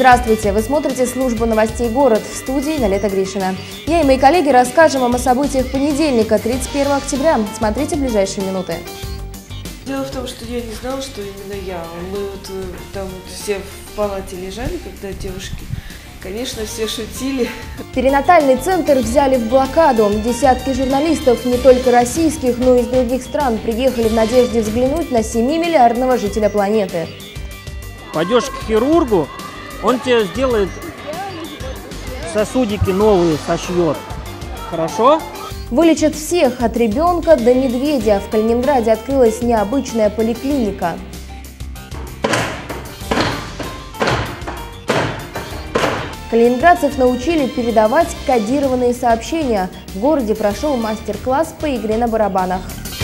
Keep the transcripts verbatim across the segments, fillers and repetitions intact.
Здравствуйте! Вы смотрите службу новостей «Город», в студии Налета Гришина. Я и мои коллеги расскажем вам о событиях понедельника, тридцать первого октября. Смотрите в ближайшие минуты. Дело в том, что я не знала, что именно я. Мы вот там вот все в палате лежали, когда девушки, конечно, все шутили. Перинатальный центр взяли в блокаду. Десятки журналистов, не только российских, но и из других стран, приехали в надежде взглянуть на семимиллиардного жителя планеты. Пойдешь к хирургу, он тебе сделает сосудики новые, сошьет. Хорошо? Вылечат всех, от ребенка до медведя. В Калининграде открылась необычная поликлиника. Калининградцев научили передавать кодированные сообщения. В городе прошел мастер-класс по игре на барабанах.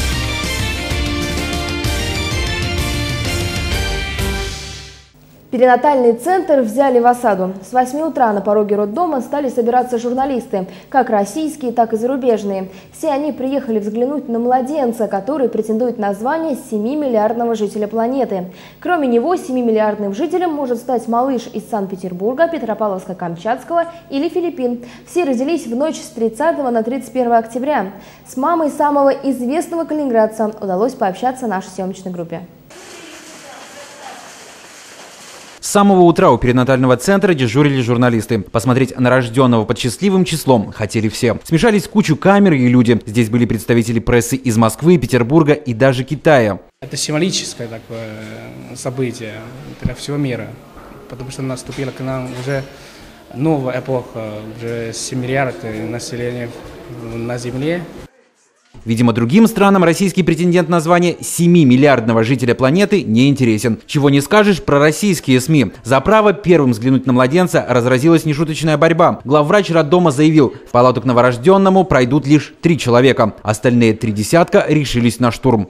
Перинатальный центр взяли в осаду. С восьми утра на пороге роддома стали собираться журналисты, как российские, так и зарубежные. Все они приехали взглянуть на младенца, который претендует на звание семимиллиардного жителя планеты. Кроме него, семимиллиардным жителем может стать малыш из Санкт-Петербурга, Петропавловска-Камчатского или Филиппин. Все родились в ночь с тридцатого на тридцать первое октября. С мамой самого известного калининградца удалось пообщаться нашей съемочной группе. С самого утра у перинатального центра дежурили журналисты. Посмотреть на рожденного под счастливым числом хотели все. Смешались кучу камер и люди. Здесь были представители прессы из Москвы, Петербурга и даже Китая. Это символическое такое событие для всего мира, потому что наступила к нам уже новая эпоха, уже семь миллиардов населения на Земле. Видимо, другим странам российский претендент на звание семимиллиардного жителя планеты не интересен. Чего не скажешь про российские СМИ. За право первым взглянуть на младенца разразилась нешуточная борьба. Главврач роддома заявил, в палату к новорожденному пройдут лишь три человека. Остальные три десятка решились на штурм.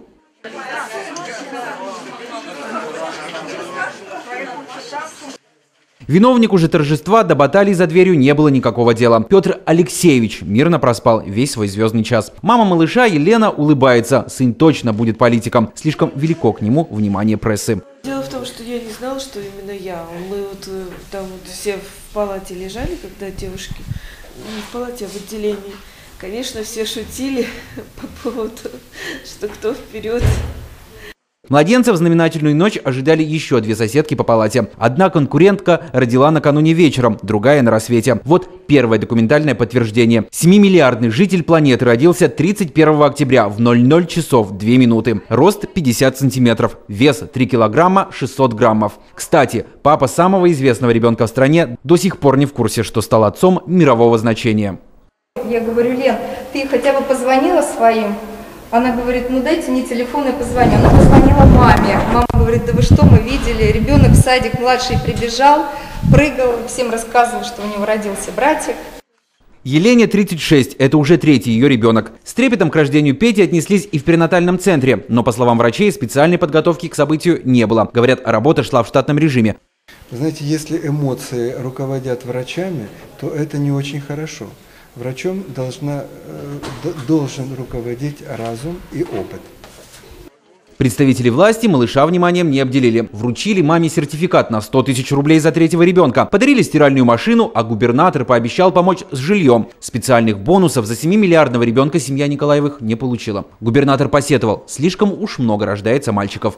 Виновнику же торжества до баталий за дверью не было никакого дела. Петр Алексеевич мирно проспал весь свой звездный час. Мама малыша Елена улыбается. Сын точно будет политиком. Слишком велико к нему внимание прессы. Дело в том, что я не знала, что именно я. Мы вот там вот все в палате лежали, когда девушки, не в палате, а в отделении. Конечно, все шутили по поводу, что кто вперед. Младенца в знаменательную ночь ожидали еще две соседки по палате. Одна конкурентка родила накануне вечером, другая на рассвете. Вот первое документальное подтверждение. семимиллиардный житель планеты родился тридцать первого октября в ноль ноль часов две минуты. Рост пятьдесят сантиметров. Вес три килограмма шестьсот граммов. Кстати, папа самого известного ребенка в стране до сих пор не в курсе, что стал отцом мирового значения. Я говорю: Лен, ты хотя бы позвонила своим? Она говорит: ну дайте мне телефон, я позвоню. Она позвонила маме. Мама говорит: да вы что, мы видели, ребенок в садик младший прибежал, прыгал, всем рассказывал, что у него родился братик. Елене тридцать шесть, это уже третий ее ребенок. С трепетом к рождению Пети отнеслись и в перинатальном центре, но, по словам врачей, специальной подготовки к событию не было. Говорят, работа шла в штатном режиме. Вы знаете, если эмоции руководят врачами, то это не очень хорошо. Врачом должна, должен руководить разум и опыт. Представители власти малыша вниманием не обделили. Вручили маме сертификат на сто тысяч рублей за третьего ребенка. Подарили стиральную машину, а губернатор пообещал помочь с жильем. Специальных бонусов за семимиллиардного ребенка семья Николаевых не получила. Губернатор посетовал, слишком уж много рождается мальчиков.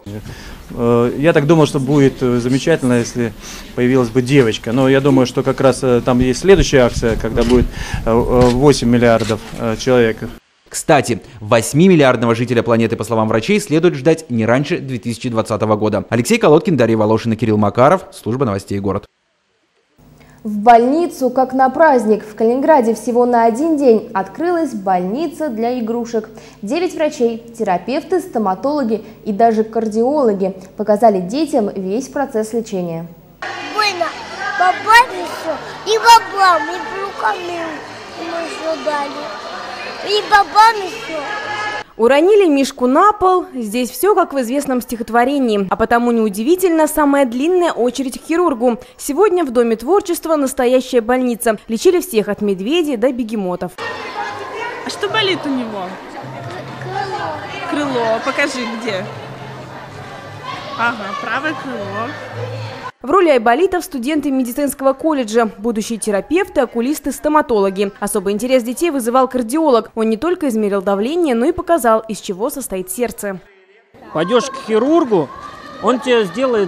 Я так думал, что будет замечательно, если появилась бы девочка. Но я думаю, что как раз там есть следующая акция, когда будет восемь миллиардов человек. Кстати, восьмимиллиардного жителя планеты, по словам врачей, следует ждать не раньше две тысячи двадцатого года. Алексей Колодкин, Дарья Волошина, Кирилл Макаров. Служба новостей «Город». В больницу, как на праздник. В Калининграде всего на один день открылась больница для игрушек. Девять врачей, терапевты, стоматологи и даже кардиологи показали детям весь процесс лечения. Больно. Бабами все. И бабами, и руками мы все дали. И бабами все. Уронили мишку на пол. Здесь все как в известном стихотворении. А потому неудивительно самая длинная очередь к хирургу. Сегодня в Доме творчества настоящая больница. Лечили всех от медведей до бегемотов. А что болит у него? Крыло. Крыло. Покажи, где. Ага, правое крыло. В роли айболитов студенты медицинского колледжа, будущие терапевты, окулисты, стоматологи. Особый интерес детей вызывал кардиолог. Он не только измерил давление, но и показал, из чего состоит сердце. Пойдешь к хирургу, он тебе сделает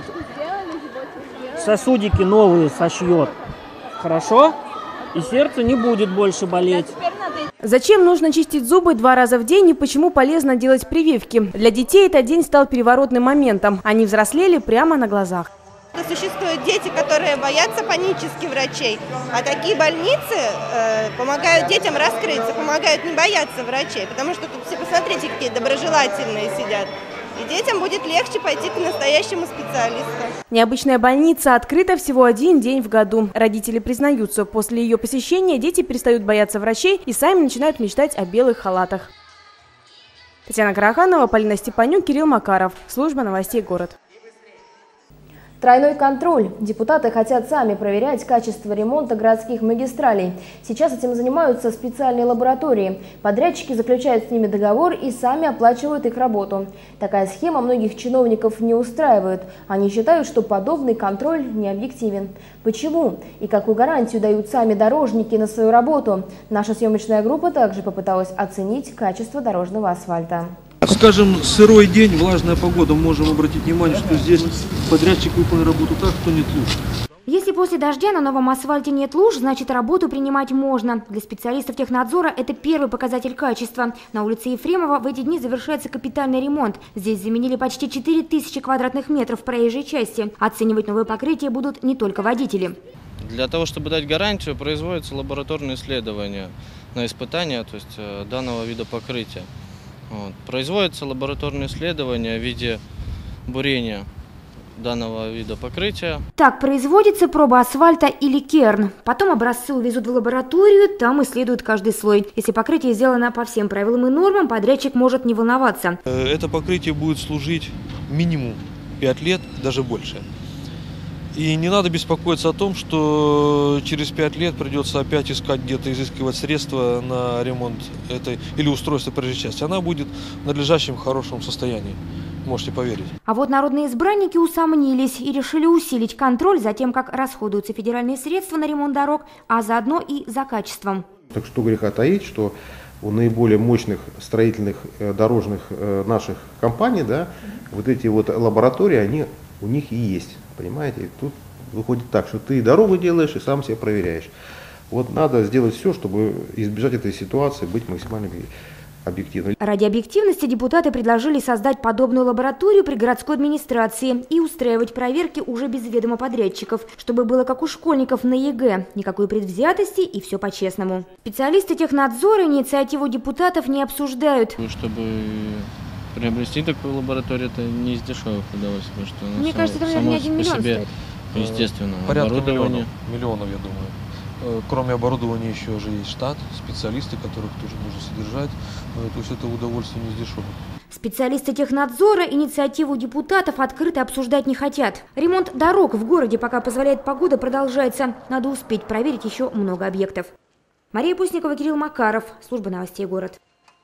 сосудики новые, сошьет. Хорошо? И сердце не будет больше болеть. Зачем нужно чистить зубы два раза в день и почему полезно делать прививки? Для детей этот день стал переворотным моментом. Они взрослели прямо на глазах. Существуют дети, которые боятся панически врачей, а такие больницы э, помогают детям раскрыться, помогают не бояться врачей, потому что тут все, посмотрите, какие доброжелательные сидят. И детям будет легче пойти к настоящему специалисту. Необычная больница открыта всего один день в году. Родители признаются, после ее посещения дети перестают бояться врачей и сами начинают мечтать о белых халатах. Татьяна Караханова, Полина Степанюк, Кирилл Макаров. Служба новостей «Город». Тройной контроль. Депутаты хотят сами проверять качество ремонта городских магистралей. Сейчас этим занимаются специальные лаборатории. Подрядчики заключают с ними договор и сами оплачивают их работу. Такая схема многих чиновников не устраивает. Они считают, что подобный контроль не объективен. Почему? И какую гарантию дают сами дорожники на свою работу? Наша съемочная группа также попыталась оценить качество дорожного асфальта. Скажем, сырой день, влажная погода, можем обратить внимание, что здесь подрядчик выполнил работу так, что нет луж. Если после дождя на новом асфальте нет луж, значит работу принимать можно. Для специалистов технадзора это первый показатель качества. На улице Ефремова в эти дни завершается капитальный ремонт. Здесь заменили почти четыре тысячи квадратных метров проезжей части. Оценивать новое покрытие будут не только водители. Для того, чтобы дать гарантию, производятся лабораторные исследования на испытания, то есть данного вида покрытия. Вот. Производятся лабораторные исследования в виде бурения данного вида покрытия. Так производится проба асфальта или керн. Потом образцы увезут в лабораторию, там исследуют каждый слой. Если покрытие сделано по всем правилам и нормам, подрядчик может не волноваться. Это покрытие будет служить минимум пять лет, даже больше. И не надо беспокоиться о том, что через пять лет придется опять искать где-то, изыскивать средства на ремонт этой или устройство проезжей части. Она будет в надлежащем хорошем состоянии, можете поверить. А вот народные избранники усомнились и решили усилить контроль за тем, как расходуются федеральные средства на ремонт дорог, а заодно и за качеством. Так что греха таить, что у наиболее мощных строительных дорожных наших компаний, да, вот эти вот лаборатории, они у них и есть. Понимаете, и тут выходит так, что ты дорогу делаешь и сам себя проверяешь. Вот надо сделать все, чтобы избежать этой ситуации, быть максимально объективным. Ради объективности депутаты предложили создать подобную лабораторию при городской администрации и устраивать проверки уже без ведома подрядчиков, чтобы было как у школьников на ЕГЭ. Никакой предвзятости и все по-честному. Специалисты технадзора инициативу депутатов не обсуждают. Чтобы приобрести такую лабораторию, это не из дешевых удовольствий, что мне само, кажется, это, наверное, не один миллион стоит. Естественно, порядка оборудование. Миллионов, миллионов, я думаю. Кроме оборудования еще же есть штат, специалисты, которых тоже нужно содержать. То есть это удовольствие не из дешевых. Специалисты технадзора инициативу депутатов открыто обсуждать не хотят. Ремонт дорог в городе, пока позволяет погода, продолжается. Надо успеть проверить еще много объектов. Мария Пусникова, Кирилл Макаров. Служба новостей «Город».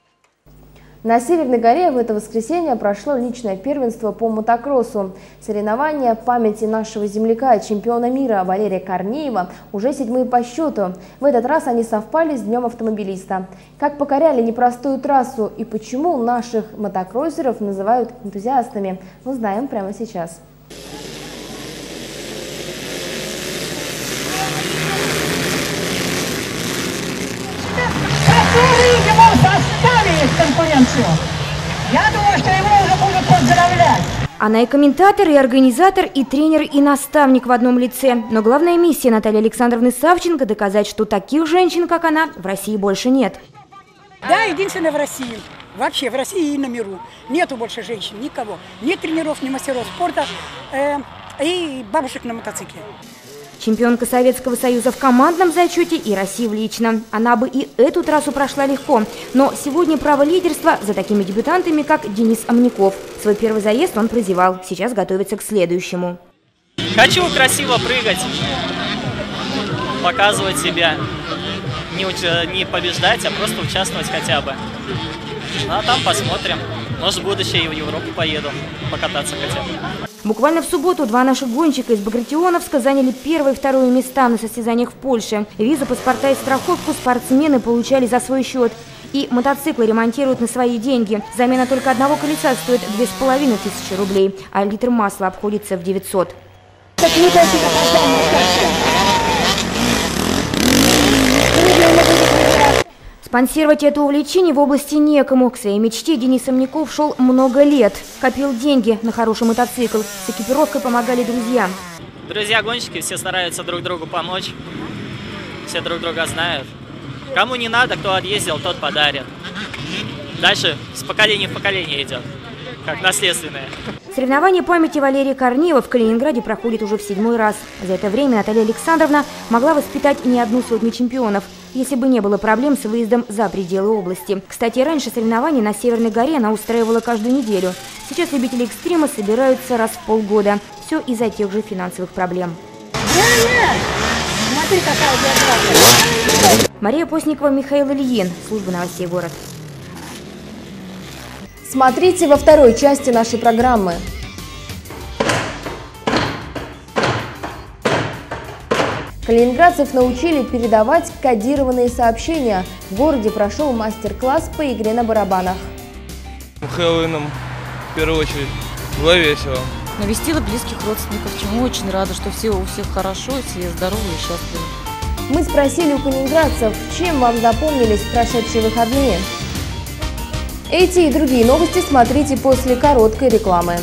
На Северной горе в это воскресенье прошло личное первенство по мотокроссу. Соревнования памяти нашего земляка, чемпиона мира Валерия Корнеева, уже седьмые по счету. В этот раз они совпали с Днем автомобилиста. Как покоряли непростую трассу и почему наших мотокроссеров называют энтузиастами, узнаем прямо сейчас. Конкуренцию. Я думаю, что его уже будут поздравлять. Она и комментатор, и организатор, и тренер, и наставник в одном лице. Но главная миссия Натальи Александровны Савченко – доказать, что таких женщин, как она, в России больше нет. Да, единственное в России. Вообще в России и на миру. Нету больше женщин, никого. Нет тренеров, ни мастеров спорта э, и бабушек на мотоцикле. Чемпионка Советского Союза в командном зачете и России в личном. Она бы и эту трассу прошла легко. Но сегодня право лидерства за такими дебютантами, как Денис Амняков. Свой первый заезд он прозевал. Сейчас готовится к следующему. Хочу красиво прыгать, показывать себя. Не, уч... не побеждать, а просто участвовать хотя бы. А там посмотрим. Может, в будущее и в Европу поеду покататься хотя бы. Буквально в субботу два наших гонщика из Багратионовска заняли первое и второе места на состязаниях в Польше. Визу, паспорта и страховку спортсмены получали за свой счет. И мотоциклы ремонтируют на свои деньги. Замена только одного колеса стоит две с половиной тысячи рублей, а литр масла обходится в девятьсот. Спонсировать это увлечение в области некому. К своей мечте Денис Амняков шел много лет. Копил деньги на хороший мотоцикл. С экипировкой помогали друзья. Друзья-гонщики все стараются друг другу помочь. Все друг друга знают. Кому не надо, кто отъездил, тот подарит. Дальше с поколения в поколение идет, как наследственное. Соревнования памяти Валерия Корнеева в Калининграде проходит уже в седьмой раз. За это время Наталья Александровна могла воспитать не одну сотню чемпионов, если бы не было проблем с выездом за пределы области. Кстати, раньше соревнования на Северной горе она устраивала каждую неделю. Сейчас любители экстрима собираются раз в полгода. Все из-за тех же финансовых проблем. Мария Постникова, Михаил Ильин. Служба новостей «Город». Смотрите во второй части нашей программы. Калининградцев научили передавать кодированные сообщения. В городе прошел мастер-класс по игре на барабанах. Хэллоуином, в первую очередь, было весело. Навестила близких родственников, чему очень рада, что все у всех хорошо, все здоровы и счастливы. Мы спросили у калининградцев, чем вам запомнились прошедшие выходные. Эти и другие новости смотрите после короткой рекламы.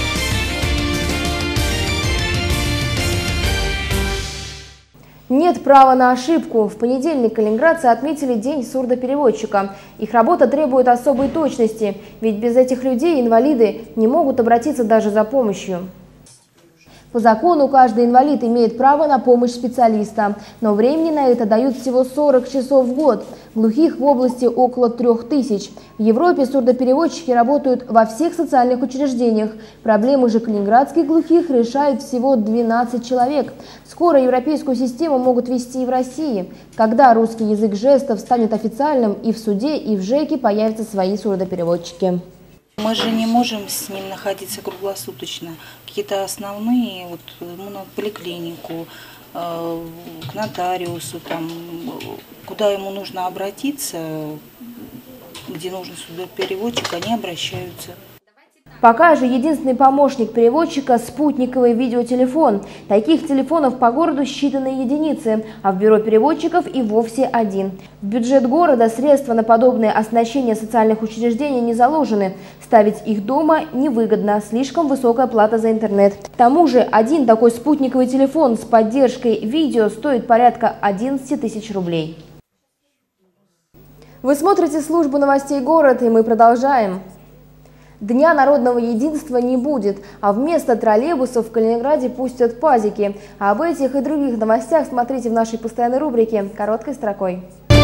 Нет права на ошибку. В понедельник калининградцы отметили День сурдопереводчика. Их работа требует особой точности, ведь без этих людей инвалиды не могут обратиться даже за помощью. По закону каждый инвалид имеет право на помощь специалиста, но времени на это дают всего сорок часов в год. Глухих в области около трех тысяч. В Европе сурдопереводчики работают во всех социальных учреждениях. Проблемы же калининградских глухих решает всего двенадцать человек. Скоро европейскую систему могут ввести и в России. Когда русский язык жестов станет официальным, и в суде, и в ЖЭКе появятся свои сурдопереводчики. Мы же не можем с ним находиться круглосуточно. Какие-то основные, вот, ну, на поликлинику, э, к нотариусу, там, куда ему нужно обратиться, где нужен сурдопереводчик, они обращаются. Пока же единственный помощник переводчика – спутниковый видеотелефон. Таких телефонов по городу считанные единицы, а в бюро переводчиков и вовсе один. В бюджет города средства на подобное оснащение социальных учреждений не заложены. Ставить их дома невыгодно, слишком высокая плата за интернет. К тому же один такой спутниковый телефон с поддержкой видео стоит порядка одиннадцати тысяч рублей. Вы смотрите службу новостей «Город», и мы продолжаем. Дня народного единства не будет, а вместо троллейбусов в Калининграде пустят пазики. А об этих и других новостях смотрите в нашей постоянной рубрике «Короткой строкой».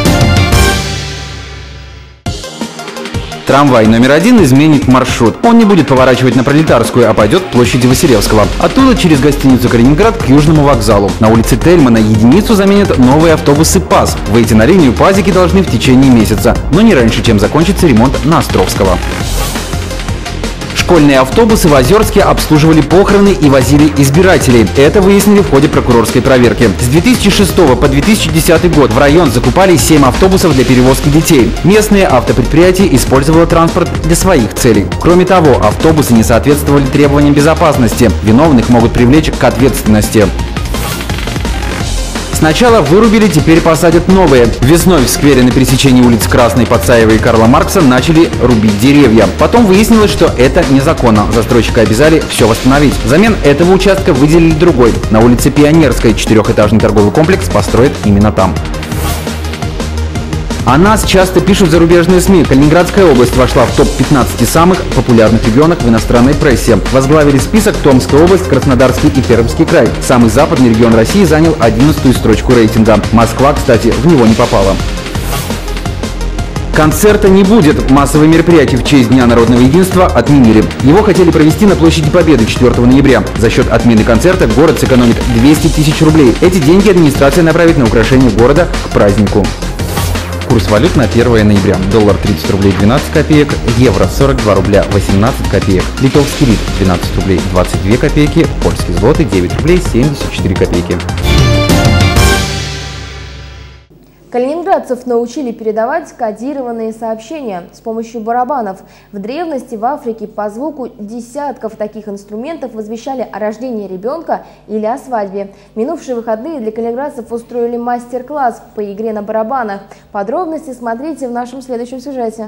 Трамвай номер один изменит маршрут. Он не будет поворачивать на Пролетарскую, а пойдет к площади Василевского. Оттуда через гостиницу «Калининград» к Южному вокзалу. На улице Тельмана единицу заменят новые автобусы ПАЗ. Выйти на линию пазики должны в течение месяца, но не раньше, чем закончится ремонт на Островского. Школьные автобусы в Озерске обслуживали похороны и возили избирателей. Это выяснили в ходе прокурорской проверки. С две тысячи шестого по две тысячи десятый год в район закупали семь автобусов для перевозки детей. Местное автопредприятие использовало транспорт для своих целей. Кроме того, автобусы не соответствовали требованиям безопасности. Виновных могут привлечь к ответственности. Сначала вырубили, теперь посадят новые. Весной в сквере на пересечении улиц Красной, Пацаева и Карла Маркса начали рубить деревья. Потом выяснилось, что это незаконно. Застройщика обязали все восстановить. Взамен этого участка выделили другой. На улице Пионерской четырехэтажный торговый комплекс построят именно там. О нас часто пишут зарубежные СМИ. Калининградская область вошла в топ пятнадцати самых популярных регионов в иностранной прессе. Возглавили список Томская область, Краснодарский и Пермский край. Самый западный регион России занял одиннадцатую строчку рейтинга. Москва, кстати, в него не попала. Концерта не будет. Массовые мероприятия в честь Дня народного единства отменили. Его хотели провести на площади Победы четвёртого ноября. За счет отмены концерта город сэкономит двести тысяч рублей. Эти деньги администрация направит на украшение города к празднику. Курс валют на первое ноября. Доллар тридцать рублей двенадцать копеек, евро сорок два рубля восемнадцать копеек, литовский лит двенадцать рублей двадцать две копейки, польский злотый девять рублей семьдесят четыре копейки. Калининградцев научили передавать кодированные сообщения с помощью барабанов. В древности в Африке по звуку десятков таких инструментов возвещали о рождении ребенка или о свадьбе. Минувшие выходные для калининградцев устроили мастер-класс по игре на барабанах. Подробности смотрите в нашем следующем сюжете.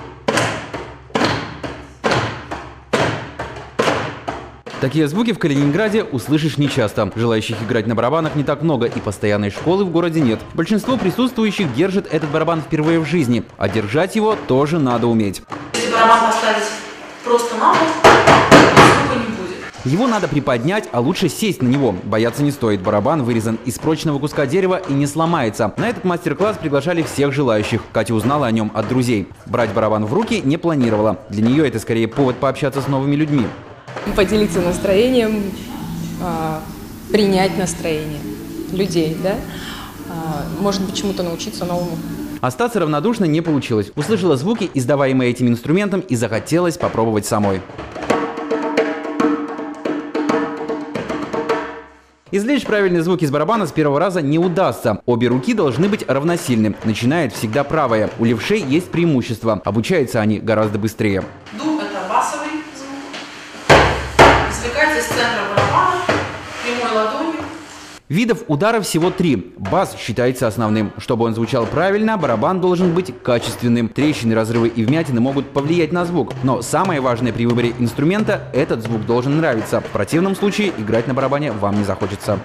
Такие звуки в Калининграде услышишь нечасто. Желающих играть на барабанах не так много, и постоянной школы в городе нет. Большинство присутствующих держит этот барабан впервые в жизни, а держать его тоже надо уметь. Если барабан поставить просто на пол, звука не будет. Его надо приподнять, а лучше сесть на него. Бояться не стоит. Барабан вырезан из прочного куска дерева и не сломается. На этот мастер-класс приглашали всех желающих. Катя узнала о нем от друзей. Брать барабан в руки не планировала. Для нее это скорее повод пообщаться с новыми людьми. Поделиться настроением, а, принять настроение людей, да? А, может быть, чему-то научиться новому. Остаться равнодушно не получилось. Услышала звуки, издаваемые этим инструментом, и захотелось попробовать самой. Извлечь правильные звуки из барабана с первого раза не удастся. Обе руки должны быть равносильны. Начинает всегда правая. У левшей есть преимущество. Обучаются они гораздо быстрее. Дуб – это басовый звук. Извлекается из центра барабана прямой ладонью. Видов удара всего три. Бас считается основным. Чтобы он звучал правильно, барабан должен быть качественным. Трещины, разрывы и вмятины могут повлиять на звук. Но самое важное при выборе инструмента – этот звук должен нравиться. В противном случае играть на барабане вам не захочется.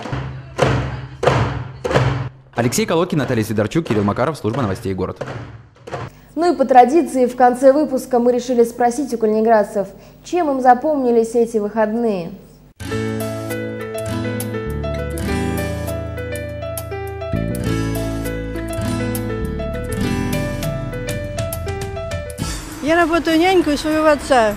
Алексей Колодкин, Наталья Сидорчук, Кирилл Макаров, служба новостей «Город». Ну и по традиции в конце выпуска мы решили спросить у калининградцев, чем им запомнились эти выходные. Я работаю нянькой у своего отца.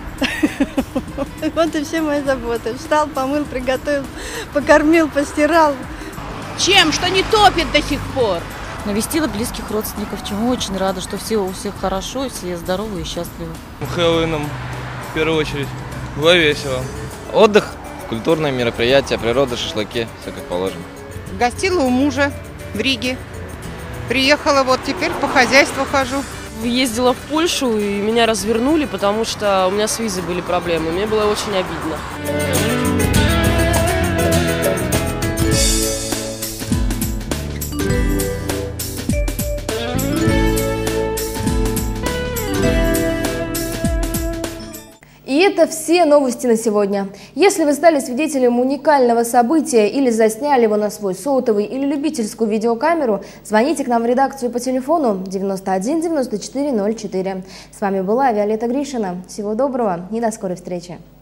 Вот и все мои заботы. Встал, помыл, приготовил, покормил, постирал. Чем? Что не топит до сих пор? Навестила близких родственников, чему очень рада, что все у всех хорошо, все здоровы и счастливы. Хэллоуином, в первую очередь, было весело. Отдых, культурные мероприятия, природа, шашлыки, все как положено. Гостила у мужа в Риге. Приехала, вот теперь по хозяйству хожу. Ездила в Польшу, и меня развернули, потому что у меня с визой были проблемы. Мне было очень обидно. И это все новости на сегодня. Если вы стали свидетелем уникального события или засняли его на свой сотовый или любительскую видеокамеру, звоните к нам в редакцию по телефону девяносто один девяносто четыре ноль четыре. С вами была Виолетта Гришина. Всего доброго и до скорой встречи.